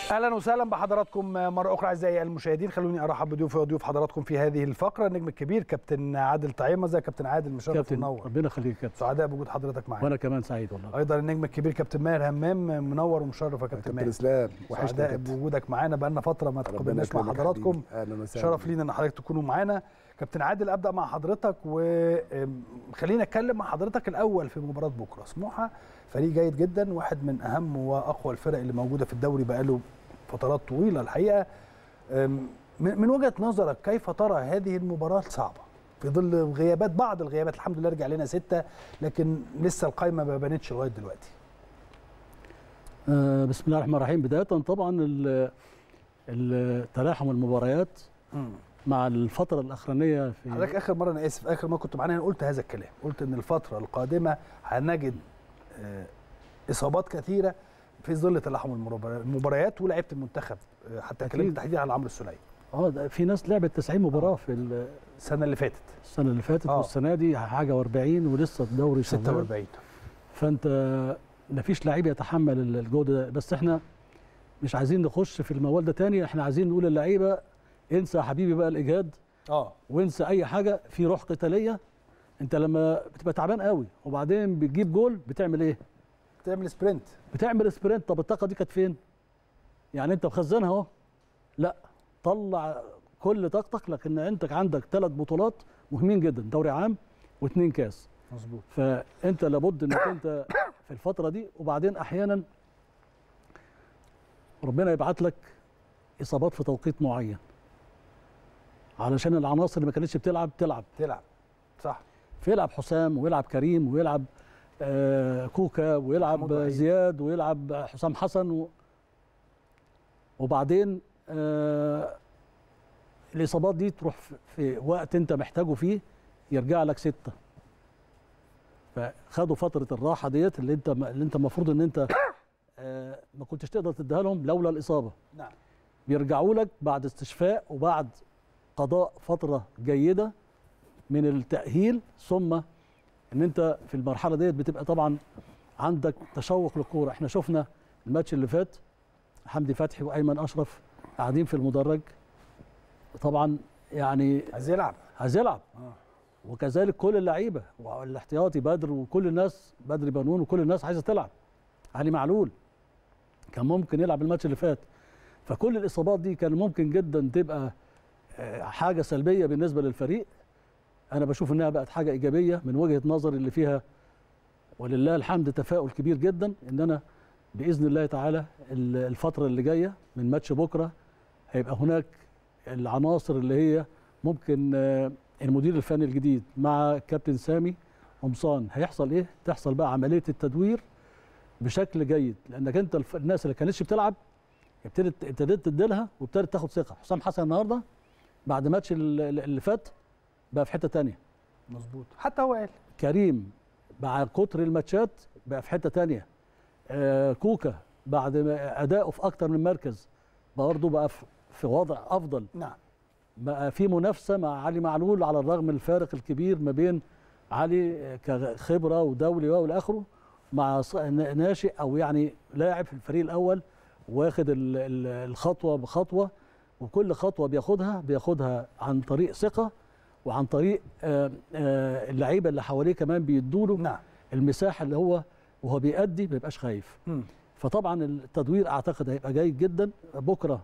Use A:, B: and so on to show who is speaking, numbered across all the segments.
A: اهلا وسهلا بحضراتكم مره اخرى اعزائي المشاهدين. خلوني ارحب بضيوفي وضيوف حضراتكم في هذه الفقره. النجم الكبير كابتن عادل طعيمه. ازيك يا كابتن عادل؟ مشرف ومنور.
B: ربنا يخليك يا كابتن.
A: سعداء بوجود حضرتك معانا.
B: وانا كمان سعيد والله.
A: ايضا النجم الكبير كابتن ماهر همام. منور ومشرف يا كابتن ماهر.
C: اسلام.
A: سعداء بوجودك معانا، بقالنا فتره ما تقابلناش مع حضراتكم. شرف لينا ان حضرتك تكونوا معانا. كابتن عادل، ابدا مع حضرتك وخلينا اتكلم مع حضرتك الاول في مباراه بكره. سموحه فريق جيد جدا، واحد من اهم واقوى الفرق اللي موجوده في الدوري بقاله فترات طويله الحقيقه. من وجهه نظرك كيف ترى هذه المباراه الصعبه في ظل غيابات، بعض الغيابات؟ الحمد لله رجع لنا 6، لكن لسه القائمه ما بانتش لغايه دلوقتي.
B: بسم الله الرحمن الرحيم. بدايه طبعا تلاحم المباريات مع الفتره الاخرانيه في
A: حضرتك اخر مره، انا اسف، اخر ما كنت معانا انا قلت هذا الكلام، قلت ان الفتره القادمه هنجد اصابات كثيره في ظل تلاحم المباريات ولاعيبه المنتخب. حتى اتكلمت تحديدا على عمرو السوليه.
B: في ناس لعبت 90 مباراه في
A: السنه اللي فاتت.
B: والسنه دي حاجه و40 ولسه الدوري
A: 46.
B: فانت مفيش لعيب يتحمل الجهد ده. بس احنا مش عايزين نخش في الموال ده تاني. احنا عايزين نقول للعيبه انسى يا حبيبي بقى الاجهاد، وانسى اي حاجه في روح قتاليه. انت لما بتبقى تعبان قوي وبعدين بتجيب جول بتعمل ايه؟
A: بتعمل سبرنت. طب الطاقه دي كانت فين؟ يعني انت مخزنها اهو. لا، طلع كل طاقتك. لكن انت عندك 3 بطولات مهمين جدا، دوري عام و2 كاس. مظبوط.
B: فانت لابد انك انت في الفتره دي، وبعدين احيانا ربنا يبعت لك اصابات في توقيت معين علشان العناصر اللي ما كانتش بتلعب تلعب.
A: صح.
B: فيلعب حسام ويلعب كريم ويلعب كوكا ويلعب زياد ويلعب حسام حسن وبعدين الاصابات دي تروح في وقت انت محتاجه فيه، يرجع لك 6. فخدوا فتره الراحه ديت اللي انت المفروض ان انت ما كنتش تقدر تديها لهم لولا الاصابه.
A: نعم.
B: بيرجعوا لك بعد استشفاء وبعد قضاء فتره جيده من التاهيل، ثم ان انت في المرحله ديت بتبقى طبعا عندك تشوق للكوره. احنا شفنا الماتش اللي فات حمدي فتحي وايمن اشرف قاعدين في المدرج، طبعا يعني عايز يلعب. وكذلك كل اللعيبه والاحتياطي بدر وكل الناس، بدر بنون وكل الناس عايزه تلعب. علي معلول كان ممكن يلعب الماتش اللي فات. فكل الاصابات دي كان ممكن جدا تبقى حاجه سلبيه بالنسبه للفريق. انا بشوف انها بقت حاجه ايجابيه من وجهه نظري اللي فيها ولله الحمد تفاؤل كبير جدا ان انا باذن الله تعالى الفتره اللي جايه من ماتش بكره هيبقى هناك العناصر اللي هي ممكن المدير الفني الجديد مع كابتن سامي قمصان هيحصل ايه؟ تحصل بقى عمليه التدوير بشكل جيد، لانك انت الناس اللي كانتش بتلعب ابتديت تديلها وابتدت تاخد ثقه. حسام حسن النهارده بعد ماتش اللي فات بقى في حته ثانيه.
A: مظبوط. حتى هو قال
B: كريم مع كتر الماتشات بقى في حته ثانيه. كوكا بعد اداؤه في اكتر من مركز برضه بقى في وضع افضل.
A: نعم.
B: بقى في منافسه مع علي معلول على الرغم من الفارق الكبير ما بين علي كخبره ودولي والى اخره مع ناشئ او يعني لاعب في الفريق الاول واخد الخطوه بخطوه، وكل خطوه بياخدها عن طريق ثقه وعن طريق اللعيبه اللي حواليه كمان بيدوا له
A: نعم
B: المساحه اللي هو وهو بيأدي ما يبقاش خايف. فطبعا التدوير اعتقد هيبقى جيد جدا. بكره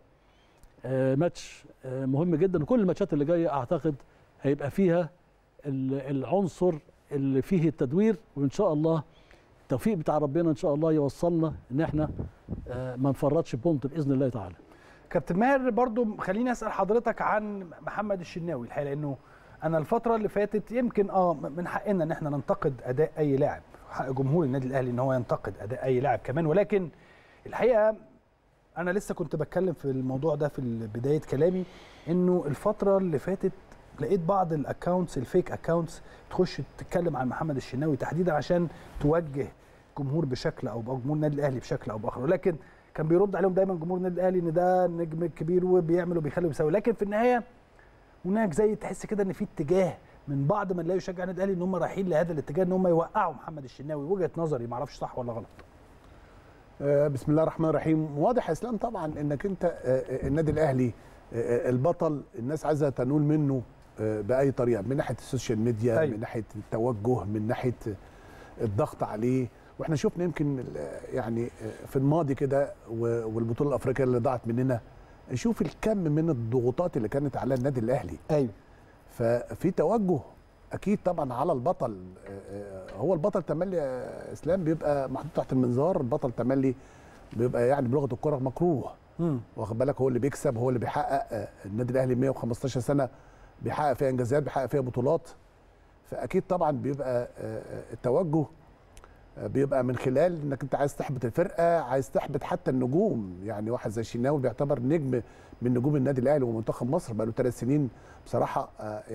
B: ماتش مهم جدا، وكل الماتشات اللي جايه اعتقد هيبقى فيها العنصر اللي فيه التدوير، وان شاء الله التوفيق بتاع ربنا ان شاء الله يوصلنا ان احنا ما نفرطش بونت باذن الله تعالى.
A: كابتن ماهر، برضو خليني اسال حضرتك عن محمد الشناوي الحقيقه، لانه انا الفتره اللي فاتت يمكن من حقنا ان احنا ننتقد اداء اي لاعب، حق جمهور النادي الاهلي ان هو ينتقد اداء اي لاعب كمان، ولكن الحقيقه انا لسه كنت بتكلم في الموضوع ده في بدايه كلامي، انه الفتره اللي فاتت لقيت بعض الاكونتس الفيك اكونتس تخش تتكلم عن محمد الشناوي تحديدا عشان توجه جمهور بشكل او جمهور النادي الاهلي بشكل او باخر، ولكن كان بيرد عليهم دايما جمهور النادي الاهلي ان ده نجم كبير وبيعمل وبيخلي وبيسوي، لكن في النهايه هناك زي تحس كده ان في اتجاه من بعض من لا يشجع النادي الاهلي ان هم رايحين لهذا الاتجاه ان هم يوقعوا محمد الشناوي. وجهه نظري، ما اعرفش صح ولا غلط.
C: بسم الله الرحمن الرحيم. واضح يا اسلام طبعا انك انت النادي الاهلي البطل، الناس عايزه تنول منه باي طريقه، من ناحيه السوشيال ميديا،
A: أيوة.
C: من ناحيه التوجه، من ناحيه الضغط عليه. واحنا شفنا يمكن يعني في الماضي كده والبطوله الافريقيه اللي ضاعت مننا، نشوف الكم من الضغوطات اللي كانت على النادي الاهلي.
A: ايوه.
C: ففي توجه اكيد طبعا على البطل. هو البطل تملي يا اسلام بيبقى محطوط تحت المنظار، البطل تملي بيبقى يعني بلغه الكره مكروه. واخد بالك، هو اللي بيكسب، هو اللي بيحقق. النادي الاهلي 115 سنه بيحقق فيها انجازات، بيحقق فيها بطولات. فاكيد طبعا بيبقى التوجه بيبقى من خلال انك انت عايز تحبط الفرقه، عايز تحبط حتى النجوم. يعني واحد زي الشناوي بيعتبر نجم من نجوم النادي الاهلي ومنتخب مصر، بقى له 3 سنين بصراحه.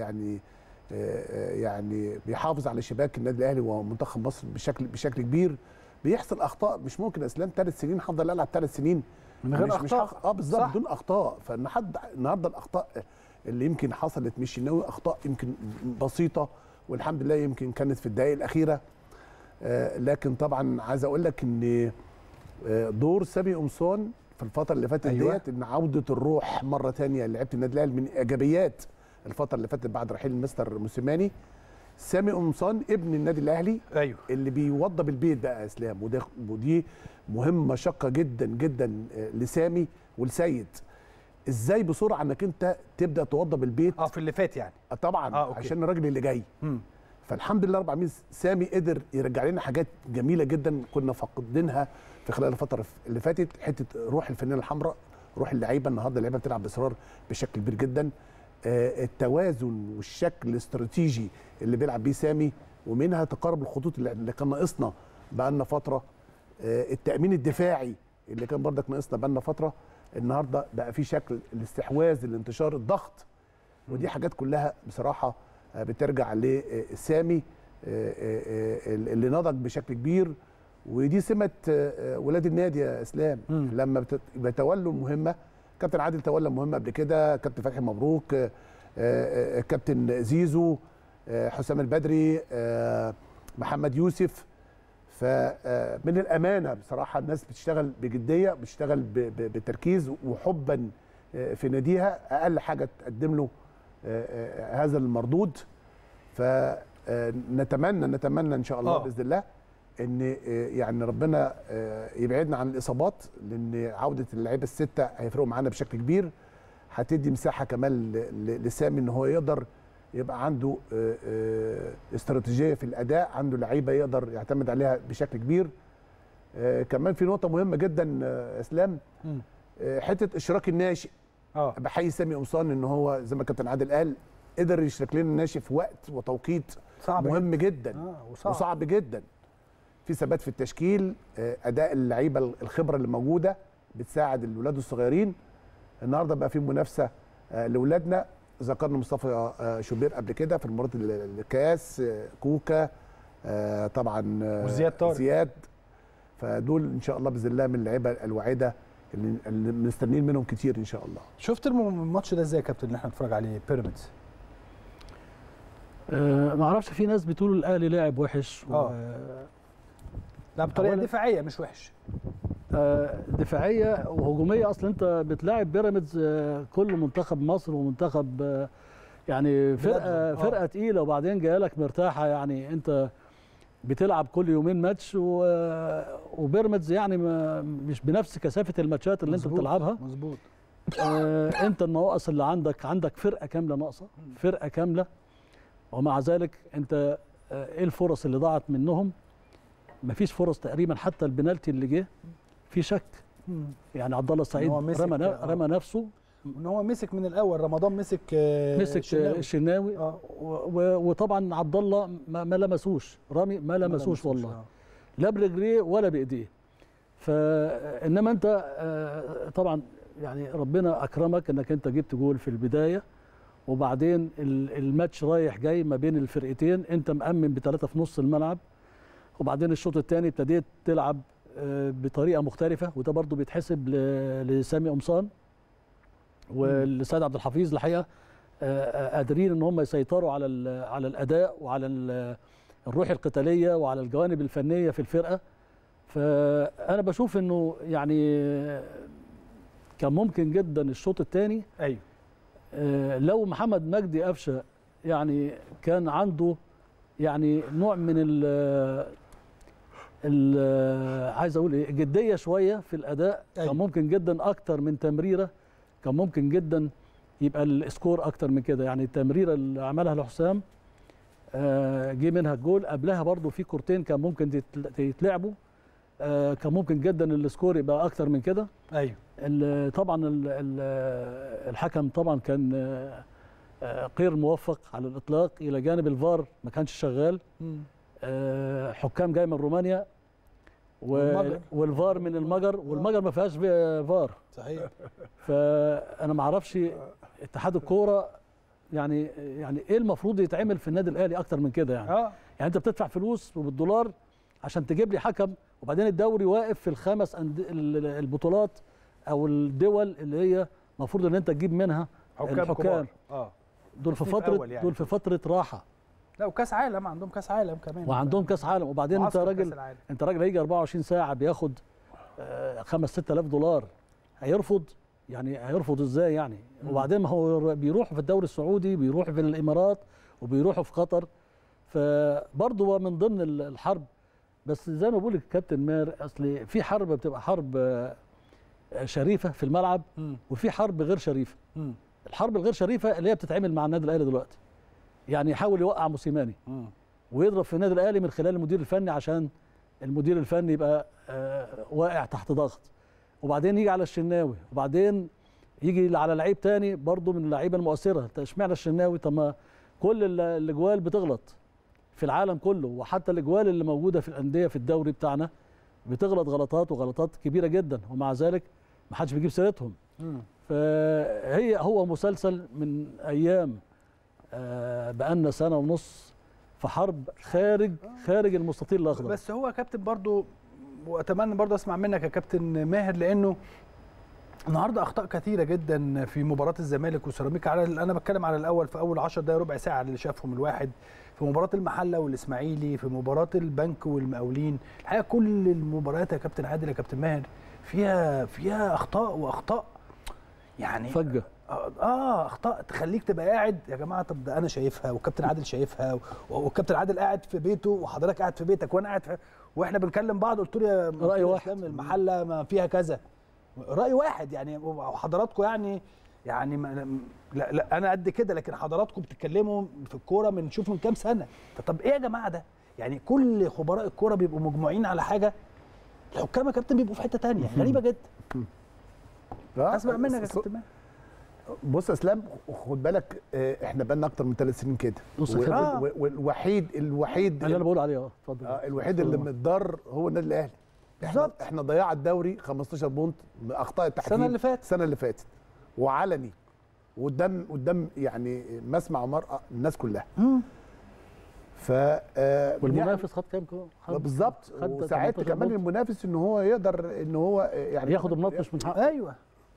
C: يعني بيحافظ على شباك النادي الاهلي ومنتخب مصر بشكل كبير. بيحصل اخطاء، مش ممكن اسلام 3 سنين هفضل العب 3 سنين
A: من غير اخطاء.
C: بالظبط، بدون اخطاء. النهارده الاخطاء اللي يمكن حصلت من الشناوي اخطاء يمكن بسيطه، والحمد لله يمكن كانت في الدقائق الاخيره. لكن طبعا عايز اقول لك ان دور سامي قمصان في الفتره اللي فاتت ديت ان عوده الروح مره ثانيه لعيبه النادي الاهلي من ايجابيات الفتره اللي فاتت بعد رحيل المستر موسيماني. سامي قمصان ابن النادي الاهلي،
A: ايوه،
C: اللي بيوضب البيت بقى يا اسلام، ودي مهمه شاقه جدا جدا لسامي ولسيد. ازاي بسرعه انك انت تبدا توضب البيت
A: في اللي فات يعني.
C: طبعا عشان الراجل اللي جاي. فالحمد لله رب العالمين سامي قدر يرجع لنا حاجات جميله جدا كنا فاقدينها في خلال الفتره اللي فاتت. حته روح الفانيله الحمراء، روح اللعيبه. النهارده اللعيبه بتلعب باصرار بشكل كبير جدا. التوازن والشكل الاستراتيجي اللي بيلعب بيه سامي، ومنها تقارب الخطوط اللي كان ناقصنا بقالنا فتره. التامين الدفاعي اللي كان برضك ناقصنا بقالنا فتره. النهارده بقى في شكل الاستحواذ، الانتشار، الضغط. ودي حاجات كلها بصراحه بترجع لسامي اللي نضج بشكل كبير. ودي سمه ولاد النادي يا اسلام. لما بيتولوا المهمه. كابتن عادل تولى المهمه قبل كده، كابتن فتحي مبروك، كابتن زيزو، حسام البدري، محمد يوسف. فمن الامانه بصراحه الناس بتشتغل بجديه، بتشتغل بتركيز وحبا في ناديها. اقل حاجه تقدم له هذا المردود. فنتمنى ان شاء الله باذن الله ان يعني ربنا يبعدنا عن الاصابات، لان عوده اللعيبه السته هيفرقوا معانا بشكل كبير. هتدي مساحه كمان لسامي ان هو يقدر يبقى عنده استراتيجيه في الاداء، عنده لعيبه يقدر يعتمد عليها بشكل كبير. كمان في نقطه مهمه جدا اسلام، حته اشراك الناشئ. بحيي سامي قمصان ان هو زي ما كابتن عادل قال قدر يشرك لنا الناشئ في وقت وتوقيت مهم جدا وصعب جدا. في ثبات في التشكيل، اداء اللعيبه الخبره اللي موجوده بتساعد الولاد الصغيرين. النهارده بقى في منافسه لاولادنا. ذكرنا مصطفى شوبير قبل كده في مباراه الكاس، كوكا طبعا،
A: وزياد طارق،
C: زياد. فدول ان شاء الله باذن الله من اللعيبه الواعده اللي مستنيين منهم كتير ان شاء الله.
A: شفت الماتش ده ازاي يا كابتن اللي احنا بنتفرج عليه بيراميدز؟
B: ما اعرفش، في ناس بتقول الاهلي لاعب وحش.
A: لا، بطريقه دفاعيه مش وحش.
B: دفاعيه وهجوميه. اصلا انت بتلاعب بيراميدز، كل منتخب مصر ومنتخب يعني فرقه تقيله، وبعدين جايه لك مرتاحه. يعني انت بتلعب كل يومين ماتش، وبيراميدز يعني مش بنفس كثافه الماتشات اللي انت بتلعبها.
A: مظبوط.
B: انت النواقص اللي عندك فرقه كامله ناقصه، فرقه كامله. ومع ذلك انت ايه الفرص اللي ضاعت منهم؟ مفيش فرص تقريبا. حتى البنالتي اللي جه في شك. يعني عبد الله السعيد رمى نفسه،
A: ان هو مسك من الاول. رمضان مسك
B: الشناوي. وطبعا عبد الله ما لمسوش، رامي ما لمسوش والله، لا برجليه ولا بايديه. فانما انت طبعا يعني ربنا اكرمك انك انت جبت جول في البدايه، وبعدين الماتش رايح جاي ما بين الفرقتين، انت مأمن بثلاثه في نص الملعب. وبعدين الشوط الثاني ابتديت تلعب بطريقه مختلفه، وده برضو بيتحسب لسامي قمصان ولسيد عبد الحفيظ. الحقيقه قادرين ان هم يسيطروا على الاداء وعلى الروح القتاليه وعلى الجوانب الفنيه في الفرقه. فانا بشوف انه يعني كان ممكن جدا الشوط الثاني
A: ايوه
B: لو محمد مجدي قفشه يعني كان عنده يعني نوع من عايز اقول ايه، جديه شويه في الاداء.
A: أيوة.
B: كان ممكن جدا اكتر من تمريره، كان ممكن جدا يبقى السكور اكتر من كده. يعني التمريره اللي عملها لحسام جه منها الجول، قبلها برضو في كورتين كان ممكن يتلعبوا، كان ممكن جدا السكور يبقى اكتر من كده.
A: ايوه
B: طبعا الحكم طبعا كان غير موفق على الاطلاق، الى جانب الفار ما كانش شغال. حكام جاي من رومانيا والفار من المجر، والمجر ما فيهاش فار.
A: صحيح.
B: فانا ما اعرفش اتحاد الكوره يعني ايه المفروض يتعمل في النادي الاهلي اكتر من كده يعني. يعني انت بتدفع فلوس وبالدولار عشان تجيب لي حكم، وبعدين الدوري واقف في الخمس البطولات او الدول اللي هي المفروض ان انت تجيب منها الحكام. دول في فتره راحه.
A: لا وكاس عالم، عندهم كاس عالم كمان،
B: وعندهم كاس عالم، وبعدين انت راجل هيجي 24 ساعه بياخد 5-6000 دولار، هيرفض؟ يعني هيرفض ازاي يعني؟ وبعدين ما هو بيروح في الدوري السعودي، بيروح في الامارات، وبيروحوا في قطر، فبرضه من ضمن الحرب. بس زي ما بقول لك كابتن ماهر، اصل في حرب بتبقى حرب شريفه في الملعب، وفي حرب غير شريفه. الحرب الغير شريفه اللي هي بتتعمل مع النادي الاهلي دلوقتي، يعني يحاول يوقع موسيماني ويضرب في النادي الاهلي من خلال المدير الفني، عشان المدير الفني يبقى واقع تحت ضغط، وبعدين يجي على الشناوي، وبعدين يجي على لعيب تاني برضه من اللعيبه المؤثره. انت اشمعنى الشناوي؟ طب ما كل الاجوال بتغلط في العالم كله، وحتى الاجوال اللي موجوده في الانديه في الدوري بتاعنا بتغلط غلطات كبيره جدا، ومع ذلك ما حدش بيجيب سيرتهم. هو مسلسل من ايام بقالنا سنه ونص في حرب خارج المستطيل الاخضر.
A: بس هو كابتن برضو، واتمنى برضو اسمع منك يا كابتن ماهر، لانه النهارده اخطاء كثيره جدا في مباراه الزمالك وسيراميكا. انا بتكلم على الاول، في اول 10 دقائق ربع ساعه اللي شافهم الواحد، في مباراه المحله والاسماعيلي، في مباراه البنك والمقاولين. الحقيقه كل المباريات يا كابتن عادل يا كابتن ماهر فيها اخطاء يعني
B: فجه.
A: اخطاء تخليك تبقى قاعد يا جماعه، طب ده انا شايفها والكابتن عادل شايفها، والكابتن عادل قاعد في بيته وحضرتك قاعد في بيتك وانا قاعد واحنا بنكلم بعض، قلت له يا
B: راي واحد،
A: المحله ما فيها كذا، راي واحد يعني. وحضراتكم يعني لا انا قد كده، لكن حضراتكم بتتكلموا في الكوره بنشوف من كام سنه. طب ايه يا جماعه ده؟ يعني كل خبراء الكوره بيبقوا مجموعين على حاجه، الحكام يا كابتن بيبقوا في حته ثانيه غريبه جدا. اسمع منك يا كابتن.
C: بص يا اسلام، خد بالك احنا بقالنا اكتر من 3 سنين كده، والوحيد
B: اللي انا بقول عليه اتفضل
C: الوحيد اللي متضرر هو النادي الاهلي. بالظبط، احنا ضيعنا الدوري 15 بونت باخطاء التحكيم السنه اللي فاتت وعلني قدام يعني مسمع مرأة الناس كلها.
B: والمنافس خد كام؟
C: بالظبط، وساعات كمان المنافس ان هو يقدر ان هو يعني
B: ياخد المنطش من حقه.
A: ايوه.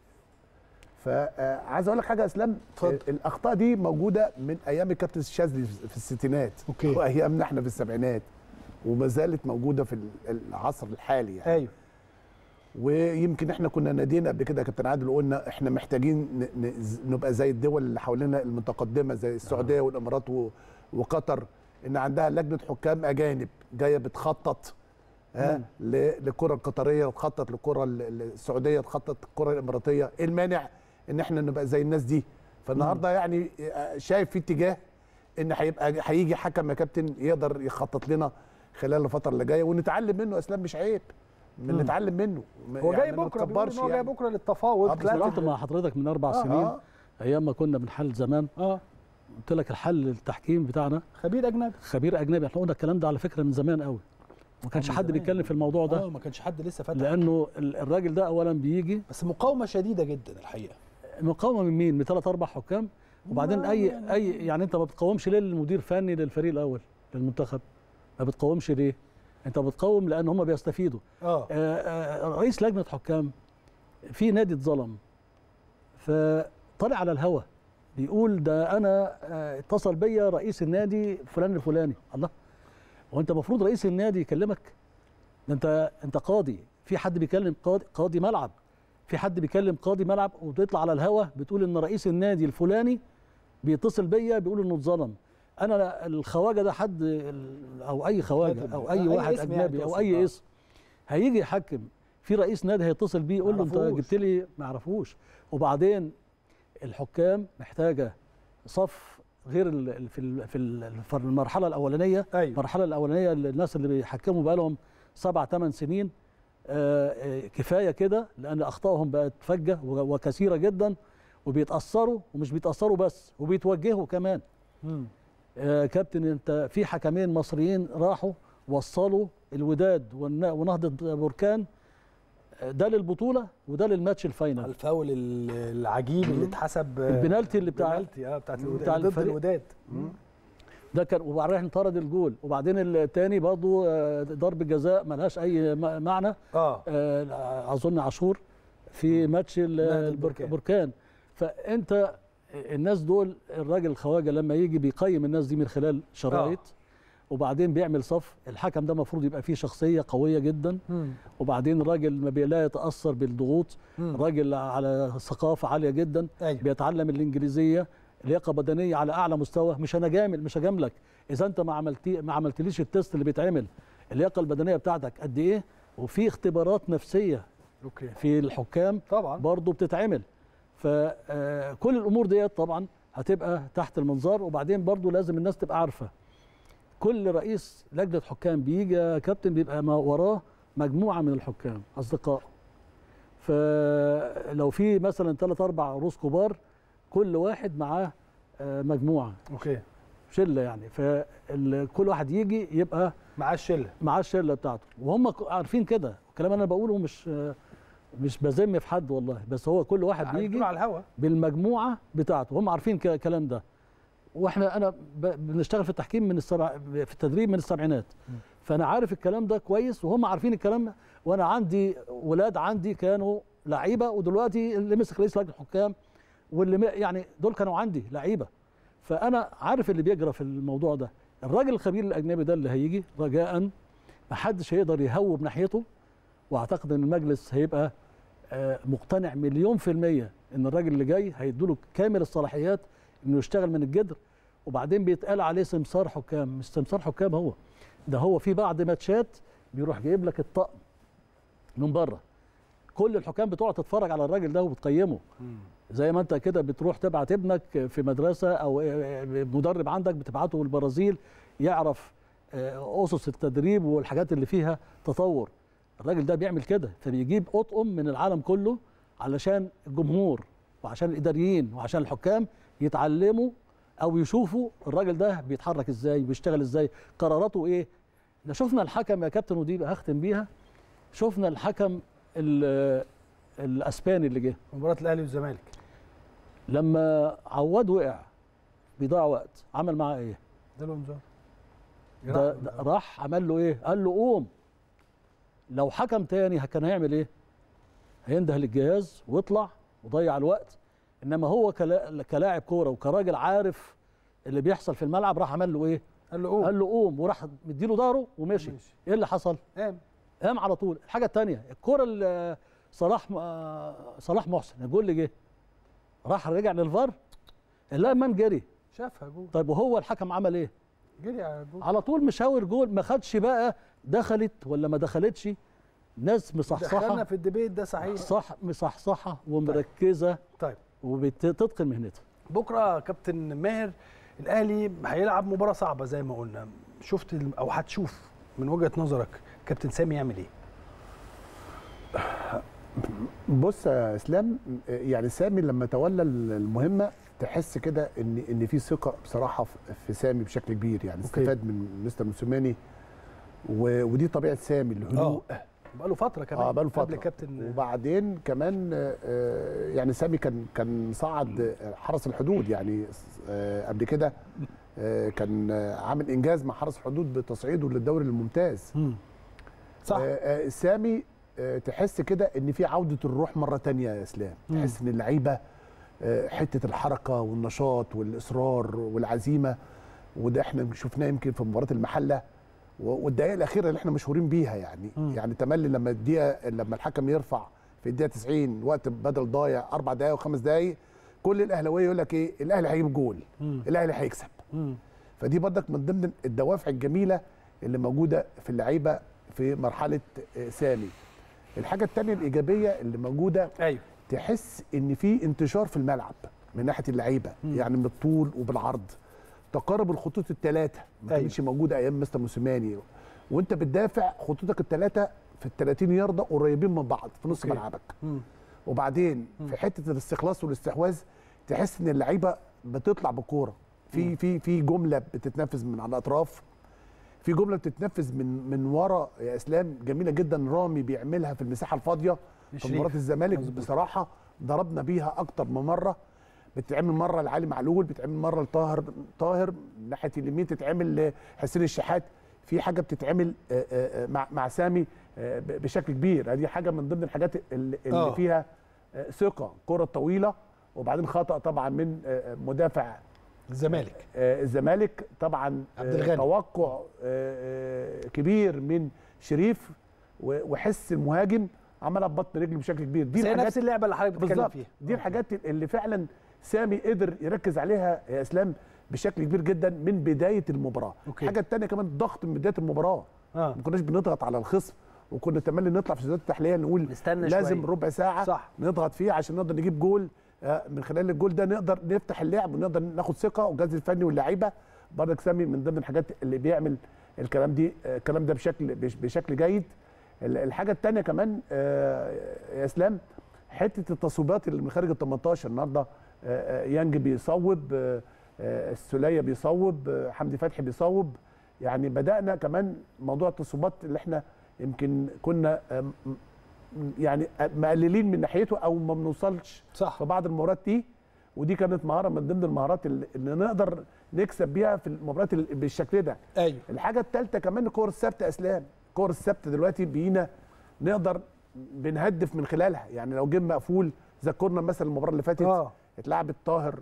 C: فعايز اقول لك حاجه يا اسلام، الاخطاء دي موجوده من ايام الكابتن الشاذلي في الستينات، وايامنا احنا في السبعينات، وما زالت موجوده في العصر الحالي يعني.
A: ايوه.
C: ويمكن احنا كنا نادينا قبل كده يا كابتن عادل، وقلنا احنا محتاجين نبقى زي الدول اللي حوالينا المتقدمه زي السعوديه والامارات وقطر، ان عندها لجنه حكام اجانب جايه بتخطط للكره القطريه، تخطط للكره السعوديه، تخطط للكره الاماراتيه. ايه المانع ان احنا نبقى زي الناس دي؟ فالنهارده يعني شايف في اتجاه ان هيجي حكم يا كابتن يقدر يخطط لنا خلال الفتره اللي جايه، ونتعلم منه. اسلام مش عيب نتعلم منه.
A: هو جاي بكره، بيقول هو جاي بكره للتفاوض.
B: كنت مع حضرتك من 4 سنين ايام ما كنا بنحل زمان. قلت لك الحل التحكيم بتاعنا خبير اجنبي. احنا قلنا الكلام ده على فكره من زمان قوي، ما كانش حد بيتكلم في الموضوع ده.
A: ما كانش حد لسه فتح،
B: لانه الراجل ده اولا بيجي
A: بس مقاومه شديده جدا الحقيقه.
B: مقاومه من مين؟ من 3-4 حكام. وبعدين اي يعني انت ما بتقاومش ليه المدير فني للفريق الاول للمنتخب؟ ما بتقاومش ليه؟ انت بتقاوم لان هم بيستفيدوا. رئيس لجنه حكام في نادي اتظلم، فطلع على الهوا بيقول ده انا اتصل بيا رئيس النادي فلان الفلاني. الله، هو انت المفروض رئيس النادي يكلمك؟ انت قاضي، في حد بيكلم قاضي ملعب، في حد بيكلم قاضي ملعب وتطلع على الهوا بتقول ان رئيس النادي الفلاني بيتصل بيا بيقول انه اتظلم. انا الخواجه ده حد او اي خواجه او اي واحد اجنبي او اي اسم هيجي يحكم في رئيس نادي هيتصل بيه يقول له انت جبت لي، ما يعرفوش. وبعدين الحكام محتاجه صف غير في المرحله الاولانيه. المرحله الاولانيه الناس اللي بيحكموا بقى لهم 7-8 سنين كفايه كده، لان اخطائهم بقت فجه وكثيره جدا، وبيتاثروا، ومش بيتاثروا بس وبيتوجهوا كمان. كابتن انت في حكمين مصريين راحوا وصلوا الوداد ونهضه بركان ده للبطوله وده للماتش الفاينل.
A: الفاول العجيب اللي اتحسب،
B: البنالتي اللي بتاع
A: ضد الوداد
B: ده كان، وبعدين انطرد الجول، وبعدين الثاني برضه ضربه جزاء ملهاش اي معنى. اظن عاشور في ماتش بركان. فانت الناس دول الراجل الخواجه لما يجي بيقيم الناس دي من خلال شرايط وبعدين بيعمل صف. الحكم ده المفروض يبقى فيه شخصيه قويه جدا. وبعدين الراجل ما لا يتاثر بالضغوط، راجل على ثقافه عاليه جدا. بيتعلم الانجليزيه، لياقه بدنيه على اعلى مستوى. مش هجاملك اذا انت ما عملتليش التست اللي بيتعمل اللياقه البدنيه بتاعتك قد ايه. وفي اختبارات نفسيه في الحكام طبعا برضه بتتعمل. فكل الامور ديت طبعا هتبقى تحت المنظار. وبعدين برضه لازم الناس تبقى عارفه كل رئيس لجنه حكام بيجي يا كابتن بيبقى وراه مجموعه من الحكام اصدقاء. فلو في مثلا 3-4 رؤوس كبار كل واحد معاه مجموعه شله يعني. فكل واحد يجي يبقى معاه الشله بتاعته، وهم عارفين كده. الكلام انا بقوله مش بذم في حد والله، بس هو كل واحد بيجي على الهوا بالمجموعه بتاعته، هم عارفين الكلام ده. انا بنشتغل في التحكيم في التدريب من السبعينات، فانا عارف الكلام ده كويس وهم عارفين الكلام ده. وانا عندي ولاد عندي كانوا لعيبه، ودلوقتي اللي مسك رئيس لجنه الحكام واللي يعني دول كانوا عندي لعيبه. فانا عارف اللي بيجرى في الموضوع ده. الراجل الخبير الاجنبي ده اللي هيجي رجاء ما حدش هيقدر يهوب ناحيته. واعتقد ان المجلس هيبقى مقتنع 100% ان الراجل اللي جاي هيدوله كامل الصلاحيات انه يشتغل من الجدر. وبعدين بيتقال عليه سمسار حكام، مش سمسار حكام، هو في بعض ماتشات بيروح جايب لك الطقم من بره. كل الحكام بتقعد تتفرج على الراجل ده وبتقيمه. زي ما انت كده بتروح تبعت ابنك في مدرسه او مدرب عندك بتبعته البرازيل يعرف اسس التدريب والحاجات اللي فيها تطور. الراجل ده بيعمل كده، فبيجيب اطقم من العالم كله علشان الجمهور وعشان الاداريين وعشان الحكام يتعلموا او يشوفوا الراجل ده بيتحرك ازاي وبيشتغل ازاي، قراراته ايه. ده شفنا الحكم يا كابتن، ودي هختم بيها، شفنا الحكم الاسباني اللي جه
A: مباراه الاهلي والزمالك
B: لما عواد وقع بيضيع وقت، عمل معاه ايه؟
A: اداله انذار.
B: ده راح عمل له ايه؟ قال له قوم. لو حكم تاني كان هيعمل ايه؟ هينده للجهاز ويطلع وضيع الوقت. انما هو كلاعب كوره وكراجل عارف اللي بيحصل في الملعب راح عمل له ايه؟ قال له قوم وراح مديله ظهره ومشي. ايه اللي حصل؟ قام على طول. الحاجه الثانيه الكوره اللي صلاح محسن الجول اللي جه راح رجع للفار، لا من جري
A: شافها جول.
B: طيب وهو الحكم عمل ايه؟
A: جري على الجول
B: على طول، مشاور جول، ما خدش بقى دخلت ولا ما دخلتش. ناس مصحصحه
A: دخلنا في الديبيت ده صحيح،
B: صح، مصحصحه ومركزه.
A: طيب
B: وبتتقن مهنتها.
A: بكره كابتن ماهر الاهلي هيلعب مباراه صعبه زي ما قلنا. شفت او هتشوف من وجهه نظرك كابتن سامي يعمل ايه؟
C: بص يا اسلام، يعني سامي لما تولى المهمه تحس كده ان في ثقه بصراحه في سامي بشكل كبير. يعني استفاد من مستر موسيماني، ودي طبيعه سامي الهدوء.
A: بقاله فتره كمان
C: بقاله فتره
A: قبل كابتن.
C: وبعدين كمان يعني سامي كان صعد حرس الحدود يعني قبل كده، كان عامل انجاز مع حرس الحدود بتصعيده للدوري الممتاز.
A: صح.
C: سامي تحس كده ان في عوده الروح مره ثانيه يا اسلام. تحس ان اللعيبه حته الحركه والنشاط والاصرار والعزيمه، وده احنا شفناه يمكن في مباراه المحله والدقائق الاخيره اللي احنا مشهورين بيها يعني يعني تملي لما الحكم يرفع في الدقيقه 90 وقت بدل ضايع 4 دقائق و5 دقائق، كل الاهلاويه يقول لك ايه؟ الاهلي هيجيب جول، الاهلي هيكسب. فدي برضك من ضمن الدوافع الجميله اللي موجوده في اللعيبه في مرحله سامي. الحاجه الثانيه الايجابيه اللي موجوده،
A: ايوه،
C: تحس ان في انتشار في الملعب من ناحيه اللعيبه، يعني بالطول وبالعرض، تقارب الخطوط الثلاثه ما كانتش موجوده ايام مستر موسيماني، وانت بتدافع خطوطك الثلاثه في ال 30 يارده قريبين من بعض في نص ملعبك. وبعدين في حته الاستخلاص والاستحواذ تحس ان اللعيبه بتطلع بالكوره في جمله بتتنفذ من على الاطراف، في جمله بتتنفذ من ورا يا اسلام جميله جدا، رامي بيعملها في المساحه الفاضيه في مباراه الزمالك بصراحه ضربنا بيها اكتر من مره، بتتعمل مره لعلي معلول، بتتعمل مره لطاهر ناحيه اليمين، تتعمل لحسين الشحات، في حاجه بتتعمل مع سامي بشكل كبير. دي حاجه من ضمن الحاجات اللي فيها ثقه، كره طويله وبعدين خطا طبعا من مدافع الزمالك طبعا،
A: عبد الغني،
C: توقع كبير من شريف وحس المهاجم عملها ببطن رجله بشكل كبير.
A: دي الحاجات نفس اللعبه اللي حضرتك بتتكلم فيها،
C: دي الحاجات اللي فعلا سامي قدر يركز عليها يا اسلام بشكل كبير جدا من بدايه المباراه. الحاجه الثانيه كمان الضغط من بدايه المباراه، ما كناش بنضغط على الخصم، وكنا تملي نطلع في سدات التحليليه نقول لازم ربع ساعه نضغط فيه عشان نقدر نجيب جول، من خلال الجول ده نقدر نفتح اللعب ونقدر ناخد ثقه، والجهاز الفني واللعيبه برضك سامي من ضمن الحاجات اللي بيعمل الكلام ده بشكل جيد. الحاجه الثانيه كمان يا اسلام حته التصويبات اللي من خارج ال 18 النهارده، يانج بيصوب، السوليه بيصوب، حمدي فتحي بيصوب، يعني بدانا كمان موضوع التصويبات اللي احنا يمكن كنا يعني مقللين من ناحيته او ما بنوصلش في بعض المباريات دي، ودي كانت مهاره من ضمن المهارات اللي نقدر نكسب بيها في المباريات بالشكل ده.
A: ايوه.
C: الحاجه الثالثه كمان الكور الثابته اسلام، الكور الثابته دلوقتي بقينا نقدر بنهدف من خلالها، يعني لو جيم مقفول ذكرنا مثلا المباراه اللي فاتت اتلعبت طاهر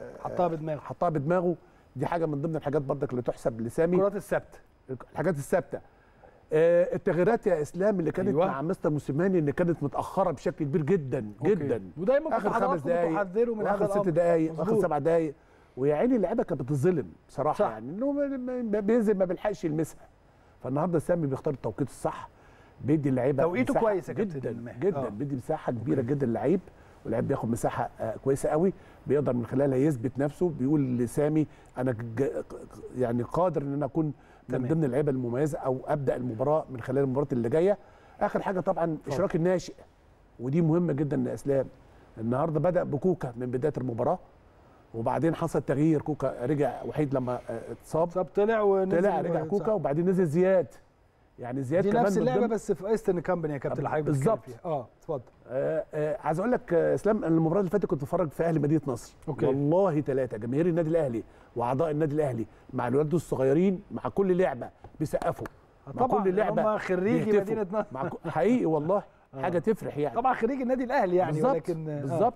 C: حطها بدماغه، دي حاجه من ضمن الحاجات برضك اللي تحسب لسامي،
A: الكرات الثابته،
C: الحاجات الثابته. التغييرات يا اسلام اللي كانت مع مستر موسيماني اللي كانت متاخره بشكل كبير جدا جدا،
A: ودايما
C: اخر 5 دقائق واخر 6 دقائق واخر 7 دقائق، ويا عيني اللعيبه كانت بتظلم بصراحه، يعني انه بينزل ما بيلحقش يلمسها. فالنهارده سامي بيختار التوقيت الصح، بيدي اللعيبه
A: توقيته كويس
C: جدا جدا، بيدي مساحه كبيره جدا للعيب، واللعيب بياخد مساحه كويسه قوي بيقدر من خلالها يثبت نفسه، بيقول لسامي انا يعني قادر ان انا اكون من ضمن اللعيبه المميزه او ابدا المباراه من خلال المباراه اللي جايه. اخر حاجه طبعا اشراك الناشئ، ودي مهمه جدا يا اسلام. النهارده بدا بكوكا من بدايه المباراه، وبعدين حصل تغيير، كوكا رجع وحيد لما اتصاب
A: طلع
C: رجع كوكا، وبعدين نزل زياد، يعني زياد
A: دي
C: كمان
A: نفس اللعبه بس في ايسترن كامباني يا كابتن اللي حضرتك
C: بالظبط.
A: اتفضل.
C: عايز اقول لك اسلام ان المباراه اللي فاتت كنت بتفرج في اهلي مدينه نصر، والله 3 جماهير النادي الاهلي واعضاء النادي الاهلي مع الولاد الصغيرين مع كل لعبه بيسقفوا، مع كل لعبه
A: هم خريجي مدينه نصر
C: حقيقي والله حاجه تفرح يعني،
A: طبعا خريج النادي الاهلي يعني
C: بالزبط.
A: ولكن
C: بالظبط.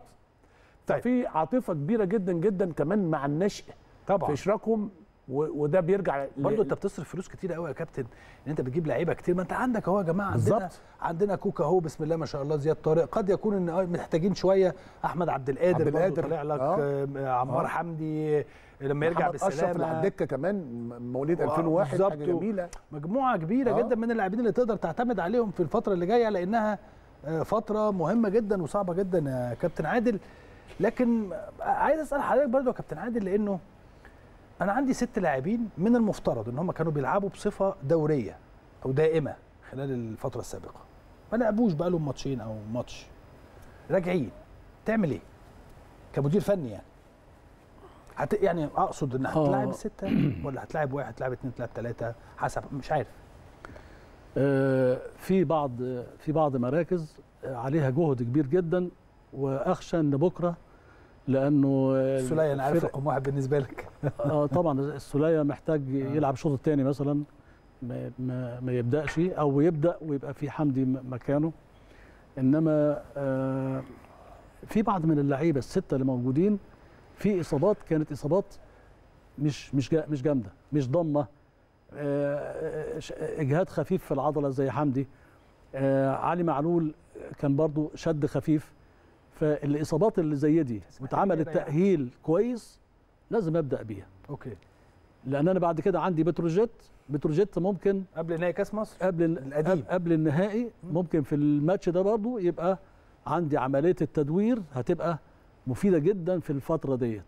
C: ففي عاطفه كبيره جدا جدا كمان مع النشء
A: طبعا
C: في اشراكهم، وده بيرجع
A: برضه انت بتصرف فلوس كتير قوي يا كابتن ان انت بتجيب لعيبه كتير، ما انت عندك اهو يا جماعه عندنا كوكا اهو بسم الله ما شاء الله، زياد طارق، قد يكون ان محتاجين شويه احمد عبد القادر برضه طالع لك، عمار حمدي لما يرجع بالسلامه،
C: اشرف اللي على الدكه كمان مواليد 2001 حاجه جميله،
A: مجموعه كبيره جدا من اللاعبين اللي تقدر تعتمد عليهم في الفتره اللي جايه، لانها فتره مهمه جدا وصعبه جدا يا كابتن عادل. لكن عايز اسال حضرتك برضه يا كابتن عادل، لانه انا عندي 6 لاعبين من المفترض ان هم كانوا بيلعبوا بصفه دوريه او دائمه خلال الفتره السابقه، ما لعبوش بقى لهم ماتشين او ماتش، راجعين، تعمل ايه كمدير فني يعني؟ يعني اقصد ان هتلاعب ال6 ولا هتلاعب 1 هتلاعب 2 هتلاعب 3 حسب مش عارف.
B: في بعض مراكز عليها جهد كبير جدا، واخشى ان بكره لانه
A: السوليه انا عارف رقم 1 بالنسبه لك.
B: طبعا السوليه محتاج يلعب الشوط الثاني مثلا، ما يبداش او يبدا ويبقى في حمدي مكانه، انما في بعض من اللعيبه ال6 اللي موجودين في اصابات، كانت اصابات مش جامده، مش ضمه، اجهاد خفيف في العضله زي حمدي. علي معلول كان برضو شد خفيف. فالاصابات اللي زي دي واتعمل التاهيل كويس لازم ابدا بيها.
A: اوكي.
B: لان انا بعد كده عندي بتروجيت ممكن
A: قبل نهائي كاس مصر
B: قبل النهائي ممكن في الماتش ده برضو يبقى عندي عمليه التدوير هتبقى مفيده جدا في الفتره ديت.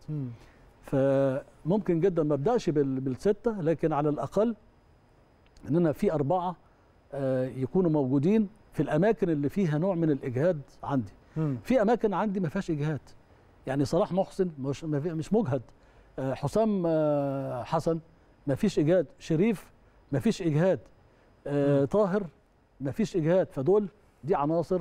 B: فممكن جدا ما ابداش بالسته، لكن على الاقل ان انا في 4 يكونوا موجودين في الاماكن اللي فيها نوع من الاجهاد عندي. في اماكن عندي ما فيهاش اجهاد، يعني صلاح محسن مش مجهد، حسام حسن ما فيش اجهاد، شريف ما فيش اجهاد، طاهر ما فيش اجهاد. فدول دي عناصر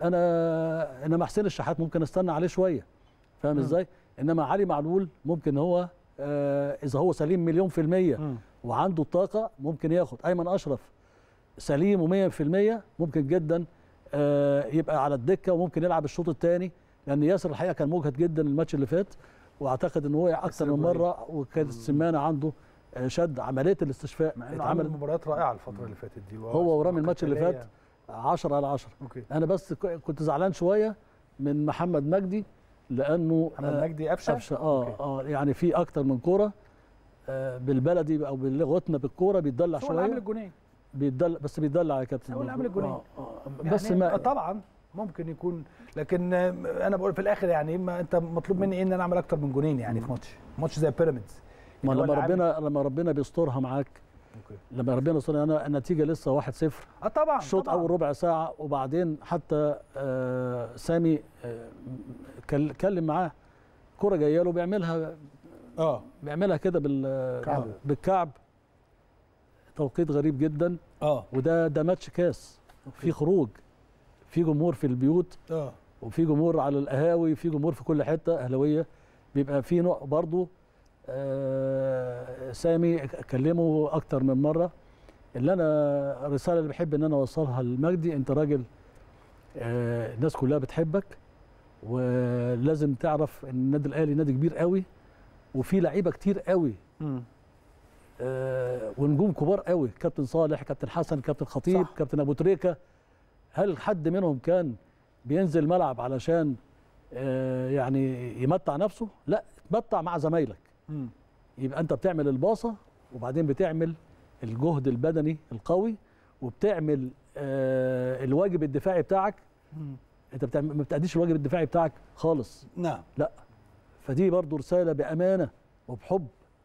B: انما حسين الشحات ممكن استنى عليه شويه، فاهم ازاي؟ انما علي معلول ممكن هو اذا هو سليم 100% وعنده الطاقه ممكن ياخد. ايمن اشرف سليم و100% ممكن جدا يبقى على الدكه وممكن يلعب الشوط الثاني، لان ياسر الحقيقه كان مجهد جدا الماتش اللي فات، واعتقد ان هو اكثر من مره، وكان السمانه عنده شد عمليه الاستشفاء.
A: عمل مباريات رائعه الفتره اللي فاتت دي،
B: هو ورامي الماتش اللي فات 10 على 10.
A: أوكي.
B: انا بس كنت زعلان شويه من محمد مجدي، لانه
A: محمد مجدي قفشه
B: يعني في اكتر من كوره بالبلدي او بلغتنا بالكوره بيتدلع شويه.
A: هو اللي عامل الجونين
B: بس بيتدلع يا كابتن.
A: هو اللي عامل الجونين
B: بس
A: يعني
B: ما
A: طبعا ممكن يكون، لكن انا بقول في الاخر يعني ما انت مطلوب مني ايه ان انا اعمل اكتر من جونين يعني في ماتش زي بيراميدز.
B: ما لما ربنا بيسترها معاك.
A: أوكي.
B: لما ربنا يسترها، انا النتيجه لسه 1-0
A: طبعا
B: الشوط اول ربع ساعه، وبعدين حتى سامي اتكلم معاه، كرة جايه له بيعملها كده بالكعب، توقيت غريب جدا. وده ماتش كاس، في خروج، في جمهور في البيوت، وفي جمهور على القهاوي، في جمهور في كل حته اهلاويه، بيبقى في نوع برضه. سامي كلمه اكتر من مره. اللي انا الرساله اللي بحب ان انا اوصلها لمجدي، انت راجل الناس كلها بتحبك، ولازم تعرف ان النادي الاهلي نادي كبير قوي، وفي لعيبه كتير قوي ونجوم كبار قوي، كابتن صالح، كابتن حسن، كابتن خطيب، صح. كابتن ابو تريكه. هل حد منهم كان بينزل ملعب علشان يعني يمتع نفسه؟ لا، تمتع مع زمايلك. يبقى انت بتعمل الباصه، وبعدين بتعمل الجهد البدني القوي، وبتعمل الواجب الدفاعي بتاعك. انت ما بتأديش الواجب الدفاعي بتاعك خالص.
A: نعم.
B: لا، فدي برضو رساله بامانه وبحب،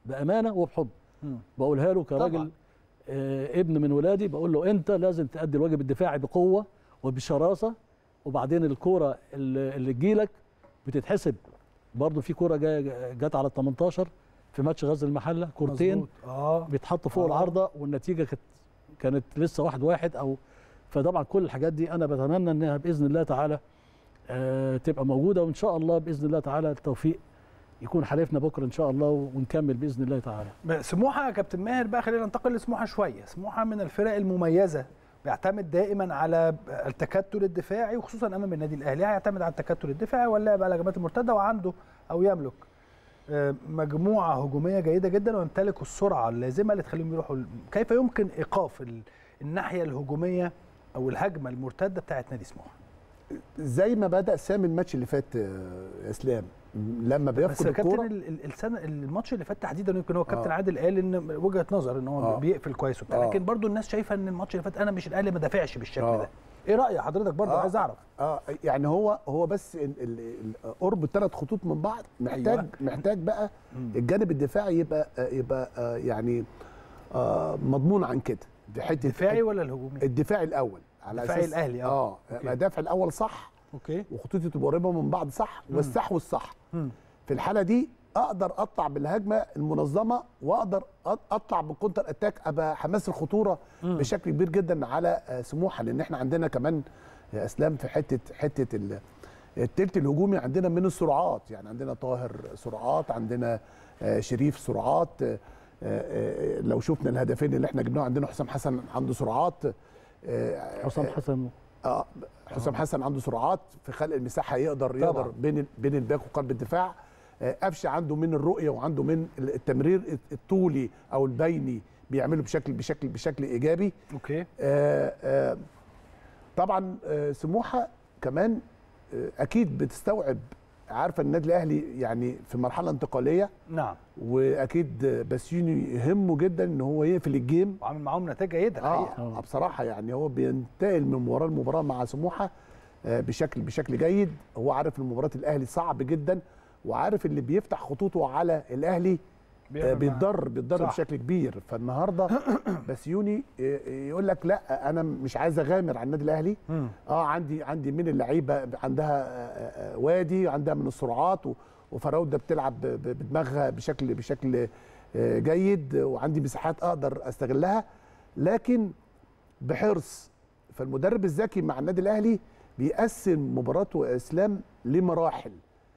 B: بقولها له كراجل ابن من ولادي. بقول له انت لازم تأدي الواجب الدفاعي بقوه وبشراسه، وبعدين الكوره اللي تجيلك بتتحسب. برضو في كوره جت على ال 18 في ماتش غزل المحله، كورتين بيتحطوا فوق العارضه، والنتيجه كانت لسه 1-1 او. فطبعا كل الحاجات دي انا بتمنى انها باذن الله تعالى تبقى موجوده، وان شاء الله باذن الله تعالى التوفيق يكون حليفنا بكره ان شاء الله، ونكمل باذن الله تعالى.
A: سموحه يا كابتن ماهر بقى، خلينا ننتقل لسموحه شويه. سموحه من الفرق المميزه، بيعتمد دائما على التكتل الدفاعي، وخصوصا امام النادي الاهلي هيعتمد على التكتل الدفاعي واللعب على الهجمات المرتده، وعنده او يملك مجموعه هجوميه جيده جدا، ويمتلك السرعه اللازمه اللي تخليهم يروحوا. كيف يمكن ايقاف الناحيه الهجوميه او الهجمه المرتده بتاعت نادي سموحه؟
C: زي ما بدا سامي الماتش اللي فات اسلام، لما بيفقد الكوره.
A: السنه الماتش اللي فات تحديدا، يمكن هو الكابتن عادل قال ان وجهه نظر ان هو بيقفل كويس وبتاع، لكن برضو الناس شايفه ان الماتش اللي فات انا مش الاهلي ما دافعش بالشكل ده. ايه راي حضرتك برضو؟ عايز اعرف.
C: يعني هو بس قرب الثلاث خطوط من بعض محتاج بقى الجانب الدفاعي يبقى يعني مضمون عن كده.
A: الدفاعي ولا الهجومي؟
C: الدفاعي الاول، على
A: اساس الاهلي
C: الدافع الاول صح، وخطوطي تبقى قريبه من بعض صح، والسحو الصح. في الحاله دي اقدر اطلع بالهجمه المنظمه، واقدر اطلع بالكونتر اتاك، ابقى حماس الخطوره بشكل كبير جدا على سموحه. لان احنا عندنا كمان يا اسلام في حته التلت الهجومي عندنا من السرعات، يعني عندنا طاهر سرعات، عندنا شريف سرعات. لو شفنا الهدفين اللي احنا جبناهم، عندنا حسام حسن عنده سرعات، حسام حسن عنده سرعات في خلق المساحه، يقدر بين الباك وقلب الدفاع. قفشه عنده من الرؤيه، وعنده من التمرير الطولي او البيني بيعمله بشكل ايجابي.
A: اوكي.
C: طبعا سموحه كمان اكيد بتستوعب، عارفه النادي الاهلي يعني في مرحله انتقاليه.
A: نعم.
C: واكيد بسيوني يهمه جدا ان هو يقفل الجيم،
A: وعامل معاهم نتائج جيده الحقيقه.
C: بصراحه يعني هو بينتقل من مباراه لمباراه مع سموحه بشكل جيد. هو عارف المباراه الاهلي صعب جدا، وعارف اللي بيفتح خطوطه على الاهلي بيتضر بشكل كبير. فالنهارده بسيوني يقول لك لا انا مش عايز اغامر على النادي الاهلي. عندي من اللعيبه عندها وادي، عندها من السرعات، وفراوده بتلعب بدماغها بشكل جيد، وعندي مساحات اقدر استغلها، لكن بحرص. فالمدرب الذكي مع النادي الاهلي بيقسم مباراته اسلام لمراحل.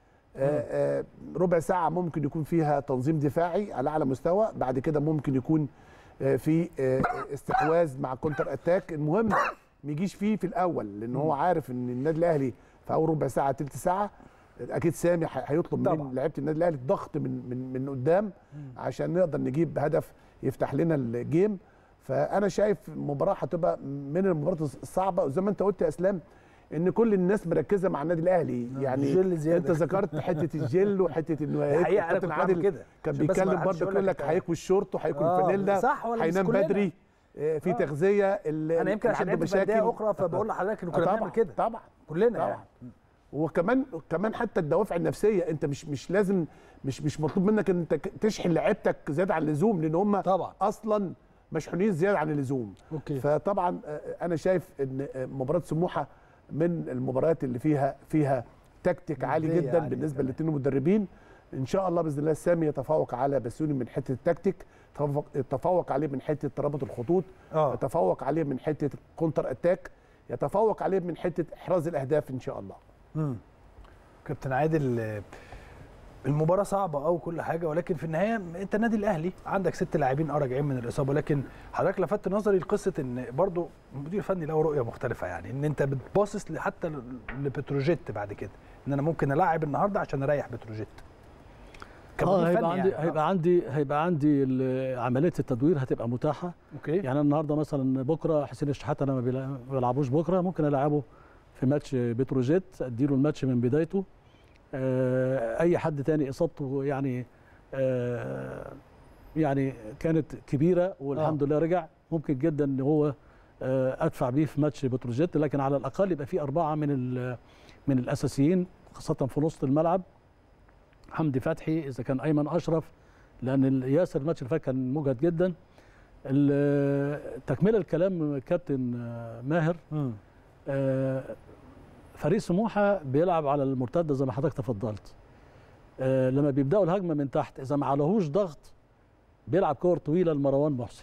C: ربع ساعة ممكن يكون فيها تنظيم دفاعي على أعلى مستوى، بعد كده ممكن يكون في استحواذ مع كونتر أتاك. المهم ما يجيش فيه في الأول، لأن هو عارف إن النادي الأهلي في أول ربع ساعة تلت ساعة أكيد سامي هيطلب من لعيبة النادي الأهلي الضغط من قدام عشان نقدر نجيب هدف يفتح لنا الجيم. فأنا شايف مباراة هتبقى من المباريات الصعبة، وزي ما أنت قلت يا إسلام ان كل الناس مركزه مع النادي الاهلي. يعني انت ذكرت حته الجل وحته انه
A: كابتن عادل
C: كده كان بيتكلم برضه، يقول لك هيكوي الشورت وهيكوي الفانيلا، هينام بدري، في تغذيه.
A: انا يمكن عشان عنده مشاكل اخرى فبقول لحضرتك انه كنا بنعمل كده
C: طبعا
A: كلنا طبعا.
C: يعني وكمان حتى الدوافع النفسيه، انت مش لازم مش مطلوب منك ان انت تشحن لعيبتك زياده عن اللزوم، لان هم اصلا مشحونين زياده عن اللزوم. فطبعا انا شايف ان مباراه سموحه من المباريات اللي فيها تكتيك عالي جدا بالنسبه للاثنين المدربين. ان شاء الله باذن الله سامي يتفوق على بسيوني من حته التكتيك، يتفوق عليه من حته ترابط الخطوط، يتفوق عليه من حته كونتر اتاك، يتفوق عليه من حته احراز الاهداف ان شاء الله.
A: كابتن عادل، المباراه صعبه وكل حاجه، ولكن في النهايه انت النادي الاهلي عندك 6 لاعبين راجعين من الاصابه، لكن حضرتك لفت نظري لقصه ان برضو المدير الفني له رؤيه مختلفه، يعني ان انت بتباصص حتى لبتروجيت بعد كده، ان انا ممكن العب النهارده عشان اريح بتروجيت.
B: هيبقى عندي عمليه التدوير هتبقى متاحه. يعني النهارده مثلا بكره حسين الشحات انا ما بيلعبوش بكره، ممكن العبه في ماتش بتروجيت، اديله الماتش من بدايته. اي حد تاني اصابته يعني كانت كبيره والحمد لله رجع، ممكن جدا ان هو ادفع بيه في ماتش بتروجيت، لكن على الاقل يبقى في 4 من الاساسيين، خاصه في نص الملعب. حمدي فتحي، اذا كان ايمن اشرف، لان ياسر الماتش اللي فات كان مجهد جدا. تكمله الكلام كابتن ماهر، فريق سموحه بيلعب على المرتده زي ما حضرتك تفضلت. لما بيبداوا الهجمه من تحت، اذا ما عليهوش ضغط بيلعب كور طويله لمروان محسن.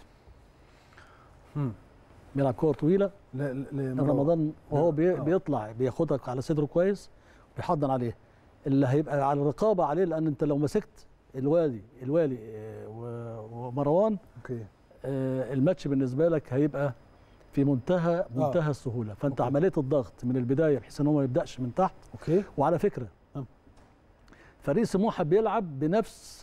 B: بيلعب كور طويله لرمضان، وهو بيطلع بياخدك على صدره كويس وبيحضن عليه، اللي هيبقى على الرقابه عليه، لان انت لو مسكت الوالي ومروان الماتش بالنسبه لك هيبقى في منتهى السهوله. فانت عمليه الضغط من البدايه بحيث ان هو ما يبداش من تحت. وعلى فكره فريق سموحه بيلعب بنفس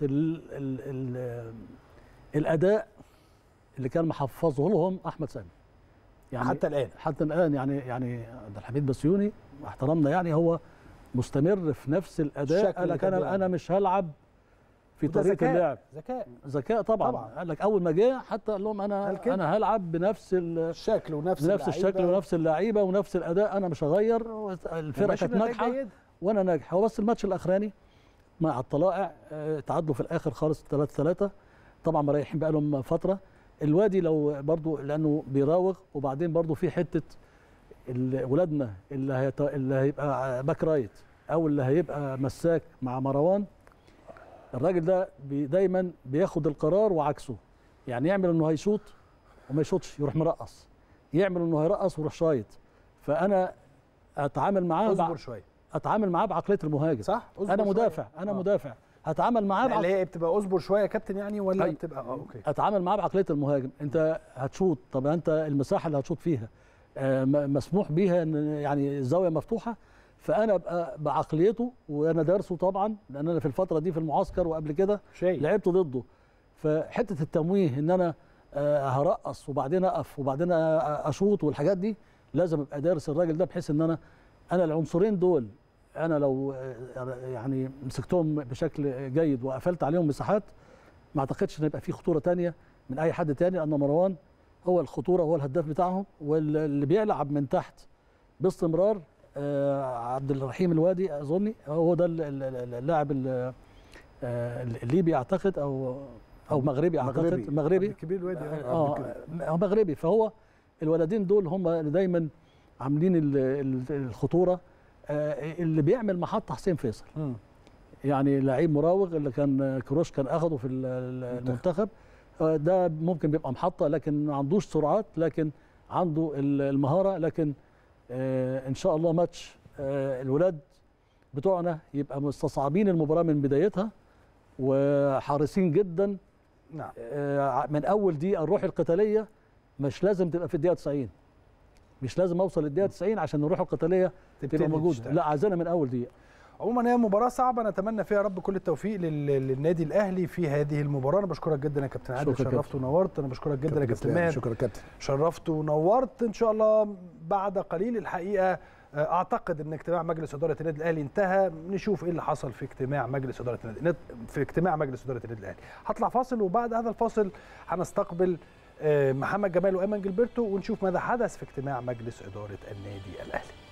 B: الاداء اللي كان محفظه لهم احمد سامي، يعني حتى الان يعني عبد الحميد بسيوني واحترامنا، يعني هو مستمر في نفس الاداء. قال لك انا مش هلعب في طريقه اللعب. ذكاء طبعا. قال لك اول ما جه حتى قال لهم انا هلعب بنفس
A: الشكل
B: ونفس اللعيبه ونفس الاداء، انا مش هغير. الفرقه كانت ناجحه وانا ناجح. هو بس الماتش الاخراني مع الطلائع تعادلوا في الاخر خالص 3-3، طبعا مريحين بقى لهم فتره. الوادي لو برضو لانه بيراوغ، وبعدين برضو في حته ولادنا اللي هيبقى باك رايت او اللي هيبقى مساك مع مروان. الراجل ده دايما بياخد القرار وعكسه، يعني يعمل انه هيشوط وما يشوطش يروح مرقص، يعمل انه هيرقص ويروح شايط. فانا اتعامل معاه اتعامل معاه بعقليه المهاجم.
A: صح.
B: انا مدافع هتعامل معاه
A: اللي هي بتبقى اصبر شويه يا كابتن يعني، ولا بتبقى
B: اوكي اتعامل معاه بعقليه المهاجم. انت هتشوط، طب انت المساحه اللي هتشوط فيها مسموح بيها ان يعني الزاويه مفتوحه، فانا ابقى بعقليته وانا دارسه طبعا، لان انا في الفتره دي في المعسكر وقبل كده لعبت ضده. فحته التمويه ان انا هرقص وبعدين اقف وبعدين اشوط والحاجات دي، لازم ابقى دارس الراجل ده بحيث ان انا العنصرين دول انا لو يعني مسكتهم بشكل جيد وقفلت عليهم مساحات، ما اعتقدش ان يبقى في خطوره ثانيه من اي حد ثاني، لان مروان هو الخطوره، هو الهداف بتاعهم، واللي بيلعب من تحت باستمرار عبد الرحيم الوادي اظني هو ده اللاعب الليبي اعتقد او مغربي اعتقد، مغربي
A: كبير الوادي
B: مغربي. فهو الولدين دول هم اللي دايما عاملين الخطوره. اللي بيعمل محطه حسين فيصل، يعني لعيب مراوغ اللي كان كروش كان اخده في المنتخب، ده ممكن بيبقى محطه لكن ما عندوش سرعات، لكن عنده المهاره. لكن ان شاء الله ماتش الولاد بتوعنا يبقى مستصعبين المباراه من بدايتها وحريصين جدا.
A: نعم.
B: من اول دقيقه الروح القتاليه مش لازم تبقى في الدقيقه 90، مش لازم اوصل للدقيقه 90 عشان الروح القتاليه تبقى موجوده، لا عايزينها من اول دقيقه.
A: عموما هي مباراه صعبه، نتمنى فيها يا رب كل التوفيق للنادي الاهلي في هذه المباراه. انا بشكرك جدا يا كابتن عادل، شرفت ونورت. انا بشكرك جدا يا كابتن ماهر،
C: شكرا كابتن،
A: شرفت ونورت. ان شاء الله بعد قليل الحقيقه اعتقد ان اجتماع مجلس اداره النادي الاهلي انتهى، نشوف ايه اللي حصل في اجتماع مجلس اداره النادي الاهلي. هطلع فاصل وبعد هذا الفاصل هنستقبل محمد جمال وايمن جilberto ونشوف ماذا حدث في اجتماع مجلس اداره النادي الاهلي.